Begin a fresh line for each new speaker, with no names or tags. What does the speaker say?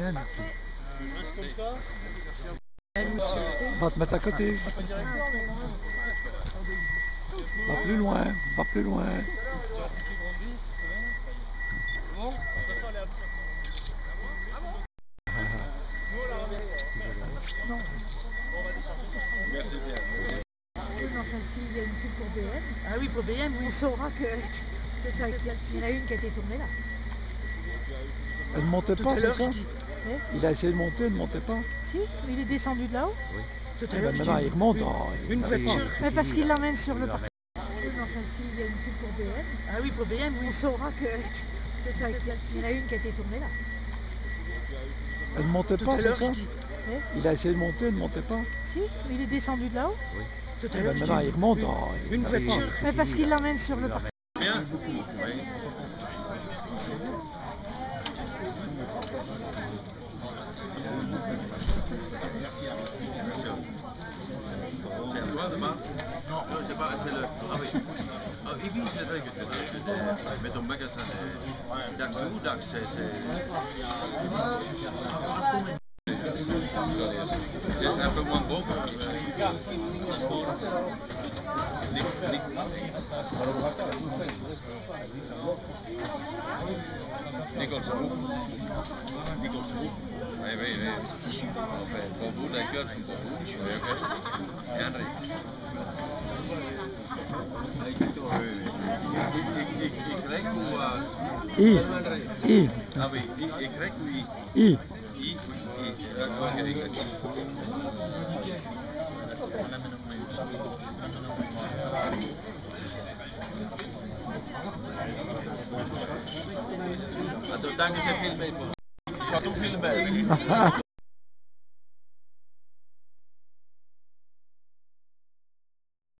Comme ça.
Va te mettre à côté. Va plus loin, va plus loin.
Bon. Merci bien.
Enfin, s'il y a une pub pour BM,
Ah oui, pour BM, oui.
on saura que ça, qu'il y en a une qui a été tournée là.
Elle ne montait
Tout
pas,
à
c'est
l'heure,
ça?
je dis.
Il a essayé de monter, elle ne montait pas.
Si, il est descendu de là-haut.
Tout à
Ben
l'heure,
maintenant, il remonte.
une voiture.
Mais parce qu'il l'emmène sur le parking. Enfin, s'il y a une pub pour BM,
Ah oui, pour BM, oui.
on saura que ça, qu'il y en a une qui a été tournée là.
Elle ne montait
Tout
pas,
à
c'est
l'heure,
ça?
je dis.
Il a essayé de monter, elle ne montait pas.
Si, il est descendu de là-haut.
Tout à
Ben
l'heure,
maintenant, il remonte.
une voiture.
Mais parce qu'il l'emmène sur le parking.
Bien. C'est à toi demain? Non, c'est pas, c'est le. Ah oui. Ah, Ibi, c'est vrai que tu mets ton magasin d'Axe ou d'Axe, c'est un peu moins beau. Nicole, c'est beau. Nicole, c'est beau. Oui, oui, oui. Enfin, pour vous, d'accord, c'est pour vous. Oui, ok. Et André. Y ou
I.
ah oui, Y ou I?
I.
I. D'accord, ok, Y. Attends, tant que c'est filmé, faut tout filmer.